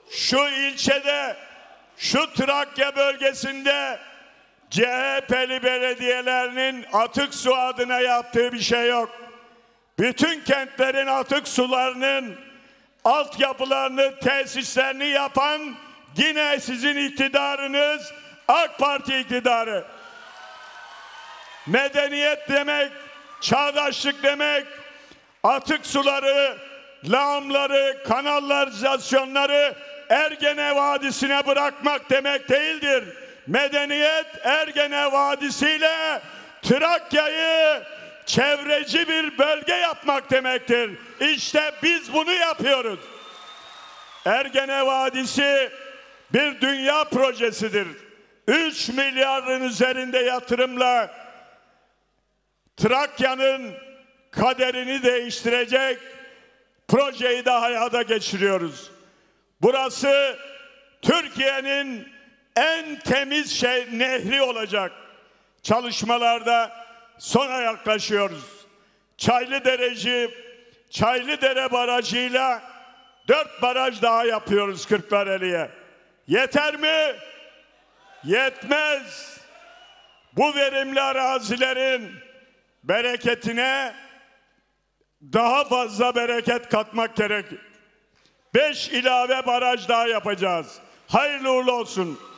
şu ilçede, şu Trakya bölgesinde CHP'li belediyelerinin atık su adına yaptığı bir şey yok. Bütün kentlerin atık sularının altyapılarını, tesislerini yapan yine sizin iktidarınız, AK Parti iktidarı. Medeniyet demek, çağdaşlık demek, atık suları, lağımları, kanalizasyonları Ergene Vadisi'ne bırakmak demek değildir. Medeniyet Ergene Vadisi ile Trakya'yı çevreci bir bölge yapmak demektir. İşte biz bunu yapıyoruz. Ergene Vadisi bir dünya projesidir. 3 milyarın üzerinde yatırımla Trakya'nın kaderini değiştirecek projeyi de hayata geçiriyoruz. Burası Türkiye'nin en temiz nehri olacak. Çalışmalarda sona yaklaşıyoruz. Çaylıdere barajıyla 4 baraj daha yapıyoruz Kırklareli'ye. Yeter mi? Yetmez. Bu verimli arazilerin bereketine daha fazla bereket katmak gerekir. 5 ilave baraj daha yapacağız. Hayırlı uğurlu olsun.